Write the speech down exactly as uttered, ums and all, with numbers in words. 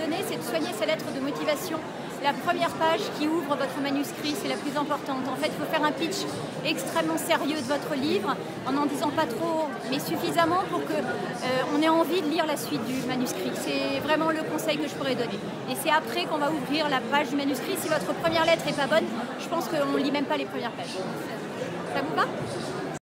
donner, c'est de soigner sa lettre de motivation. La première page qui ouvre votre manuscrit, c'est la plus importante. En fait, il faut faire un pitch extrêmement sérieux de votre livre, en n'en disant pas trop, mais suffisamment pour qu'on euh, ait envie de lire la suite du manuscrit. C'est vraiment le conseil que je pourrais donner. Et c'est après qu'on va ouvrir la page du manuscrit. Si votre première lettre n'est pas bonne, je pense qu'on ne lit même pas les premières pages. Ça vous va ?